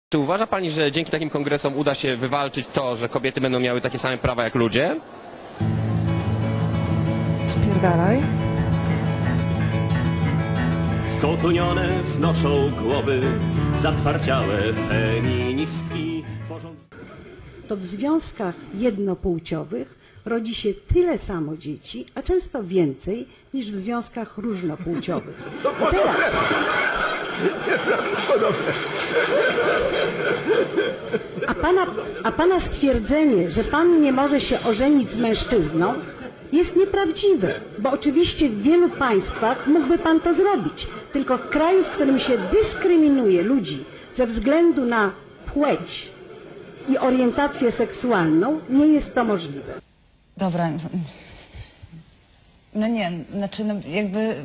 Czy uważa Pani, że dzięki takim kongresom uda się wywalczyć to, że kobiety będą miały takie same prawa jak ludzie? Spierdalaj. Skotunione wznoszą głowy zatwardziałe feministki, tworząc... To w związkach jednopłciowych rodzi się tyle samo dzieci, a często więcej niż w związkach różnopłciowych. A teraz... A pana stwierdzenie, że pan nie może się ożenić z mężczyzną, jest nieprawdziwe, bo oczywiście w wielu państwach mógłby pan to zrobić, tylko w kraju, w którym się dyskryminuje ludzi ze względu na płeć i orientację seksualną, nie jest to możliwe. Dobra, no nie, znaczy no jakby...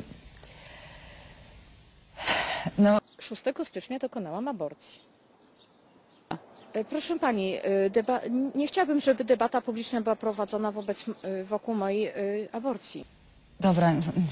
No. 6 stycznia dokonałam aborcji. Proszę Pani, nie chciałabym, żeby debata publiczna była prowadzona wokół mojej aborcji. Dobra.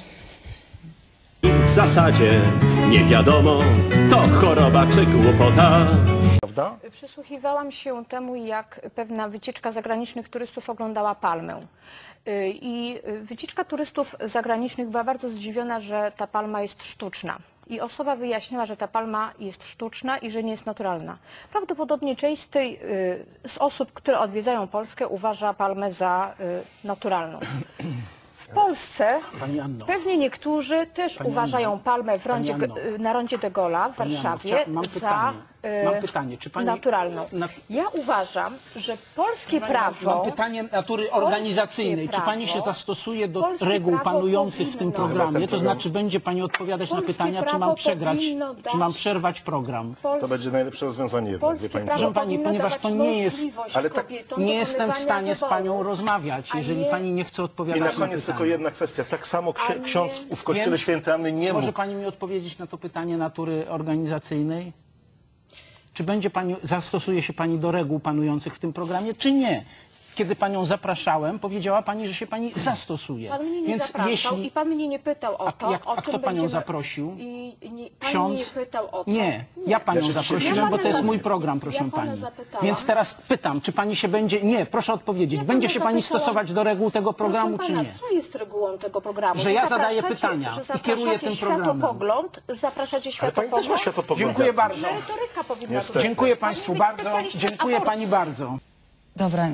W zasadzie nie wiadomo, to choroba czy głupota. Prawda? Przysłuchiwałam się temu, jak pewna wycieczka zagranicznych turystów oglądała palmę. I wycieczka turystów zagranicznych była bardzo zdziwiona, że ta palma jest sztuczna. I osoba wyjaśniła, że ta palma jest sztuczna i że nie jest naturalna. Prawdopodobnie część z osób, które odwiedzają Polskę, uważa palmę za naturalną. W Polsce pewnie niektórzy też uważają palmę na rondzie de Gaulle'a w Warszawie za czy pani... naturalną. Ja uważam, że polskie prawo... Mam pytanie natury organizacyjnej. Czy pani się zastosuje do reguł panujących w tym programie? To znaczy będzie pani odpowiadać na pytania, czy mam przegrać, czy mam przerwać program? To będzie najlepsze rozwiązanie jednak, wie pani co? Proszę pani, ponieważ to nie jest... Ale tak, nie jestem w stanie z panią rozmawiać, jeżeli pani nie chce odpowiadać na pytania. I na koniec tylko jedna kwestia. Tak samo ksiądz w kościele Świętej Anny nie mógł... Może pani mi odpowiedzieć na to pytanie natury organizacyjnej? Czy będzie pani, zastosuje się pani do reguł panujących w tym programie, czy nie? Kiedy panią zapraszałem, powiedziała pani, że się pani zastosuje. Pan mnie nie zapraszał i pan mnie nie pytał o to, a kto panią zaprosił? Pan mnie nie pytał o co. Nie, ja panią zaprosiłem, bo to jest mój program, proszę pani. Więc teraz pytam, czy pani się będzie... Nie, proszę odpowiedzieć. Będzie się pani stosować do reguł tego programu, czy nie? Co jest regułą tego programu? Że ja zadaję pytania i kieruję tym programem. Zapraszacie światopogląd? Pani też ma światopogląd. Dziękuję bardzo. Retoryka powinna być. Dziękuję państwu bardzo. Dziękuję pani bardzo. Dobra.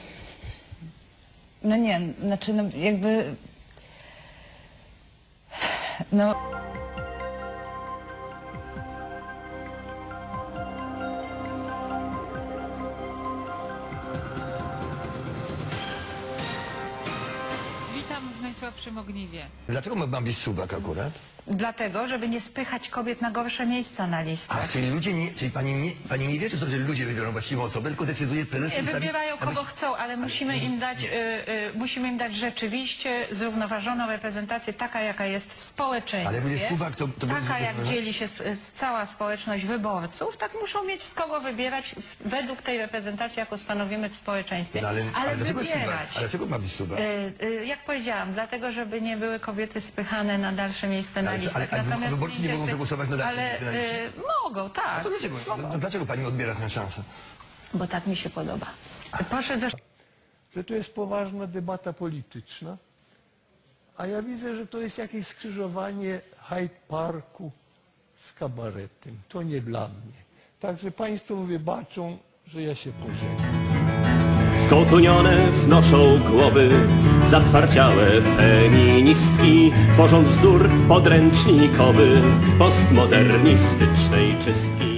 No nie, znaczy no jakby... No... Witam w najsłabszym ogniwie. Dlaczego mam być suwak akurat? Dlatego, żeby nie spychać kobiet na gorsze miejsca na listach. A, czyli ludzie nie, czyli pani nie wierzy w to, że ludzie wybiorą właściwą osobę, tylko decyduje prezes... Nie, wybierają kogo chcą, ale musimy im dać rzeczywiście zrównoważoną reprezentację, taka jaka jest w społeczeństwie. Ale jest suwak, to taka jak dzieli się cała społeczność wyborców, tak muszą mieć z kogo wybierać według tej reprezentacji, jaką stanowimy w społeczeństwie. No, ale wybierać. Ale dlaczego ma być suwak? Jak powiedziałam, dlatego, żeby nie były kobiety spychane na dalsze miejsce na listach. Ale wyborcy nie mogą zagłosować na dalsze miejsce na liście? Mogą, tak. A to dlaczego? No, dlaczego pani odbiera tę szansę? Bo tak mi się podoba. Proszę że to jest poważna debata polityczna, a ja widzę, że to jest jakieś skrzyżowanie Hyde Parku z kabaretem. To nie dla mnie. Także państwo wybaczą, że ja się pożegnam. Skotunione wznoszą głowy zatwardziałe feministki, tworząc wzór podręcznikowy postmodernistycznej czystki.